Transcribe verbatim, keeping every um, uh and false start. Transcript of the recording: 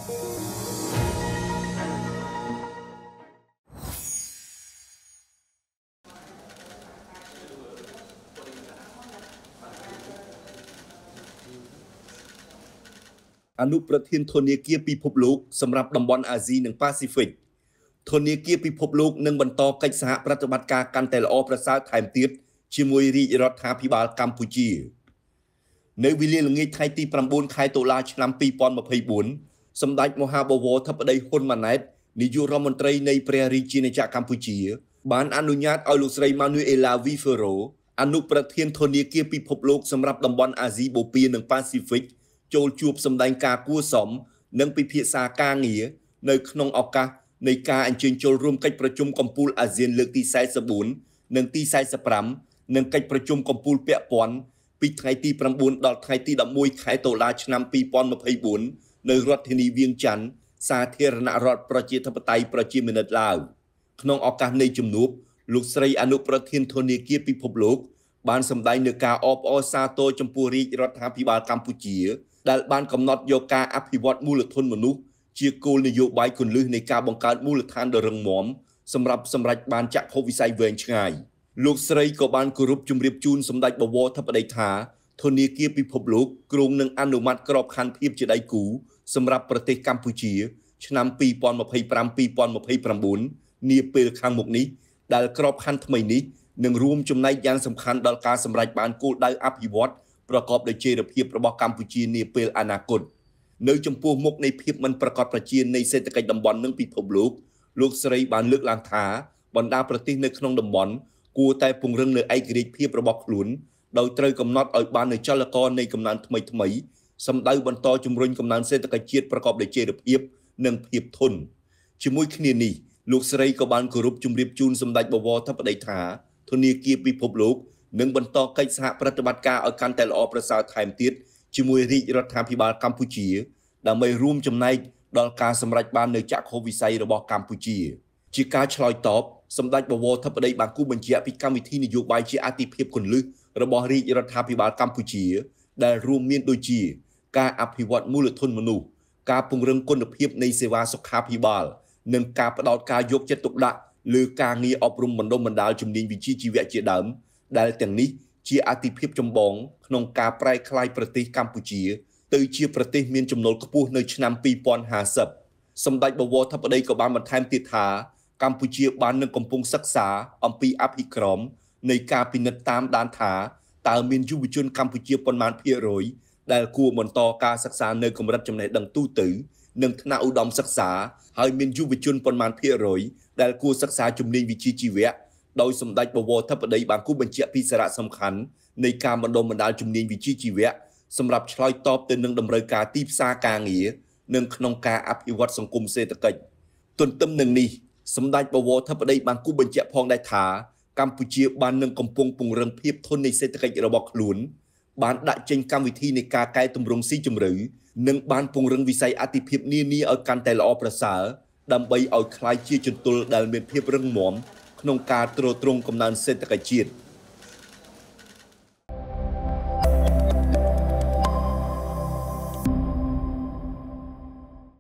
อนุประเทศธนาคารពិភពលោកសម្រាប់តំបន់អាស៊ីនិងប៉ាស៊ីហ្វិកធនាគារពិភពលោកនឹងបន្តកិច្ចសហប្រតិបត្តិការកាន់តែល្អប្រសើរថែមទៀតជាមួយរាជរដ្ឋាភិបាលកម្ពុជានៅវេលាល្ងាចថ្ងៃទី៩ខែតុលាឆ្នាំពីរពាន់ម្ភៃបួនសម្ដេចមហាបវរធិបតីហ៊ុនម៉ាណែតនាយករដ្ឋមន្ត្រីនៃព្រះរាជាណាចក្រកម្ពុជាបានអនុញ្ញាតឲ្យលោកស្រី Manuela Vivero អនុប្រធានធនាគារពិភពលោកសម្រាប់តំបន់អាស៊ីបូព៌ានិងប៉ាស៊ីហ្វិកចូលជួបសម្ដែងការគួរសមនិងពិភាក្សាការងារនៅក្នុងឱកាសនៃការអញ្ជើញចូលរួមកិច្ចប្រជុំកំពូលអាស៊ានលើកទី៤៤និងទី៤៥និងកិច្ចប្រជុំកំពូលពាក់ព័ន្ធពីថ្ងៃទី៩ដល់ថ្ងៃទី១១ខែតុលាឆ្នាំពីរពាន់ម្ភៃបួននៅរដ្ឋធានីវៀងច័ន្ទសាធារណរដ្ឋប្រជាធិបតេយ្យប្រជាមានិតឡាវក្នុងឱកាសនៃជំនួបលោកស្រីអនុប្រធានធនាគារពិភពលោកបានសម្ដែងនូវការអបអរសាទរចំពោះរាជរដ្ឋាភិបាលកម្ពុជាដែលបានកំណត់យកការអភិវឌ្ឍមូលធនមនុស្សជាគោលនយោបាយគន្លឹះនៃការបង្កើតមូលដ្ឋានដ៏រឹងមាំសម្រាប់សម្រេចបានចក្ខុវិស័យវែងឆ្ងាយលោកស្រីក៏បានគោរពជម្រាបជូនសម្ដេចបវរធិបតីថាធនាគារពិភពលោកគ្រោងនឹងអនុម័តក្របខ័ណ្ឌភាពជាដៃគូសម្រាប់ប្រទេសកម្ពុជាឆ្នាំពីរពាន់ម្ភៃប្រាំ ពីរពាន់ម្ភៃប្រាំបួននាពេលខាងមុខនេះដែលក្របខ័ណ្ឌថ្មីនេះនឹងរួមចំណែកយ៉ាងសំខាន់ដល់ការសម្រេចបានគោលដៅអភិវឌ្ឍប្រកបដោយចីរភាពរបស់កម្ពុជានាពេលអនាគតនៅចំពោះមុខនៃភាពមិនប្រកបប្រជានៃសេដ្ឋកិច្ចតំបន់និងពិភពលោកលោកស្រីបានលើកឡើងថាបណ្ដាប្រទេសនៅក្នុងតំបន់គួរតែពង្រឹងនូវឯករាជ្យភាពរបស់ខ្លួនដោយត្រូវកំណត់ឲ្យបាននូវចលករនៃកំណើនថ្មីថ្មីសម្ដៅបន្តជំរុញកំណើនសេដ្ឋកិច្ចជាតិប្រកបដោយចីរភាពនិងភាពធន់ជាមួយគ្នានេះលោកស្រីក៏បានគោរពជម្រាបជូនសម្ដេចបវរធិបតីថាធនាគារពិភពលោកនឹងបន្តកិច្ចសហប្រតិបត្តិការឲ្យកាន់តែល្អប្រសើរថែមទៀតជាមួយរាជរដ្ឋាភិបាលកម្ពុជាដើម្បីរួមចំណែកដល់ការសម្រេចបាននូវចក្ខុវិស័យរបស់កម្ពុជាជាការឆ្លើយតបសម្ដេចបវរធិបតីបានគូបញ្ជាក់ពីកម្មវិធីនយោបាយជាអាទិភាពគន្លឹះរបស់រាជរដ្ឋាភិបាលកម្ពុជាដែលរួមមានដូចជាការអភិវឌ្ឍមូលធនមនុស្សការពង្រឹងគុណភាពនៃសេវាសុខាភិបាលនិងការផ្តោតការយកចិត្តទុកដាក់លើការងារអប់រំបណ្ដុំបណ្ដាលជំនាញវិជ្ជាជីវៈជាដើមដែលទាំងនេះជាអាទិភាពចម្បងក្នុងការប្រែក្លាយប្រទេសកម្ពុជាទៅជាប្រទេសមានចំណូលខ្ពស់នៅឆ្នាំពីរពាន់ហាសិបសម្ដេចបវរធិបតីក៏បានបន្ថែមទៀតថាកម្ពុជាបាននឹងកំពុងសិក្សាអំពីអភិក្រមនៃការពិនិត្យតាមដានថាតើមានយុវជនកម្ពុជាប៉ុន្មានភាគរយដែលគួរបន្តការសិក្សានៅកម្រិតចំណេះដឹងទូទៅនិងថ្នាក់ឧត្តមសិក្សាហើយមានយុវជនប៉ុន្មានភាគរយដែលគួរសិក្សាជំនាញវិជ្ជាជីវៈដោយសម្ដេចបវរធិបតីបានគូបញ្ជាក់ពីសារៈសំខាន់នៃការបណ្ដុំបណ្ដាលជំនាញវិជ្ជាជីវៈសម្រាប់ឆ្លើយតបទៅនឹងតម្រូវការទីផ្សារការងារនិងក្នុងការអភិវឌ្ឍសង្គមសេដ្ឋកិច្ចទន្ទឹមនឹងនេះសម្ដេចបវរធិបតីបានគូបញ្ជាក់ផងដែរថាកម្ពុជាបាននឹងកំពុងពង្រឹងភាពធន់នៃសេដ្ឋកិច្ចរបស់ខ្លួនបានដាក់ចេញកម្មវិធីនៃការកែតម្រង់ស៊ីជម្រៅនិងបានពង្រឹងវិស័យអាទិភាពនានាឲ្យកាន់តែល្អប្រសើរដើម្បីឲ្យក្លាយជាជន្ទុលដែលមានភាពរឹងមាំក្នុងការទ្រទ្រង់កំណើនសេដ្ឋកិច្ចជាតិ